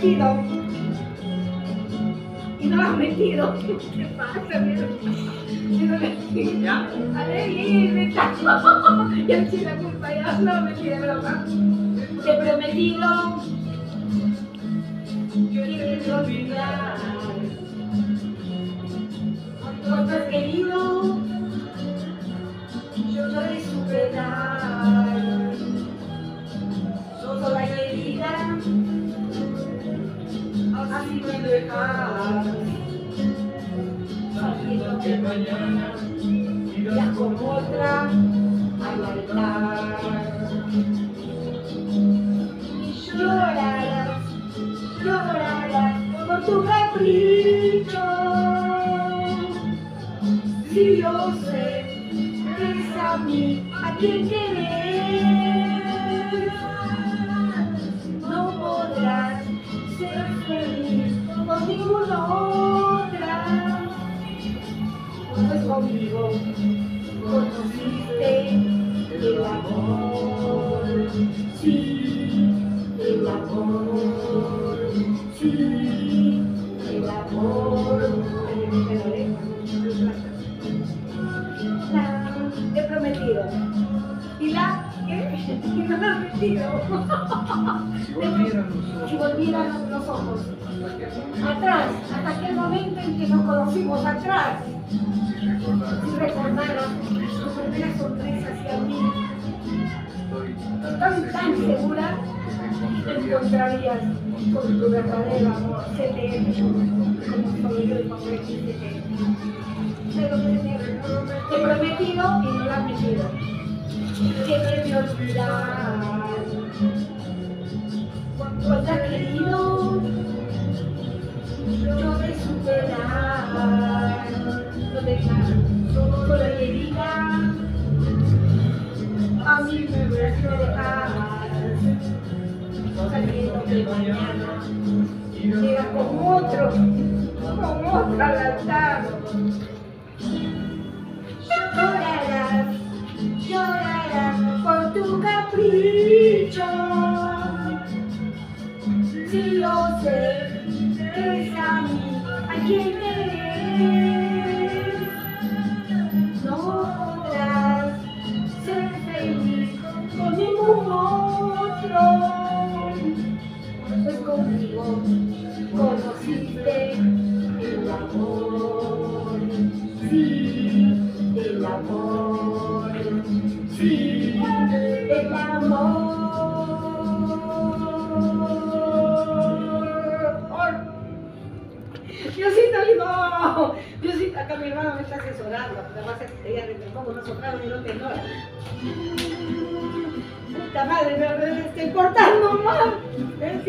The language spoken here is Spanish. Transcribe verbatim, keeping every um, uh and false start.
prometido y no lo has metido. ¿Qué pasa, mira? ¿Ya? A ver, y me está. Ya me eché la culpa, ya no me eché de broma. Te he prometido que te voy a olvidar. Cuando has querido, yo de superar. Solo hay herida, así me dejas. Sabiendo que mañana irás con otra al altar. Y llorarás, llorarás por tu capricho. Si yo sé que es a mí a quien querer, no podrás ser feliz con ninguna otra. Pues conmigo conociste el amor, sí, el amor, sí, el amor. La he prometido. ¿Y la qué? Y no la he metido. Si volvieran los ojos. Si volvieran los ojos. Atrás, hasta aquel momento en que nos conocimos, atrás. Si recordaras tu primera sonrisa hacia mí, estoy tan segura que te encontrarías con tu verdadero amor, C T M, como soy yo y como es C T M. Pero te he prometido y no lo has metido. Que debe olvidar. Cuando has querido, yo de superar. No dejar, solo la herida. A mí me dejar. Sabiendo que mañana llega con otro, con otro al altar. Llorarás, llorarás por tu capricho. Si yo sé que es a mí a quien querer, no podrás ser feliz con ningún otro. Pues conmigo conociste el amor, sí, el amor, sí, el amor. Diosito lindo, Diosito, acá mi hermano me está asesorando, además ella le pongo no soprano ni no tenor. Puta madre, me estoy cortando mal.